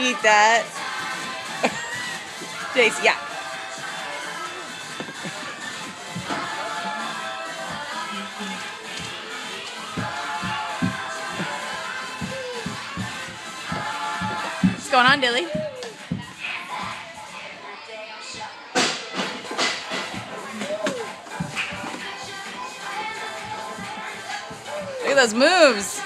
eat that. Jace, yeah. What's going on, Dilly? Look at those moves.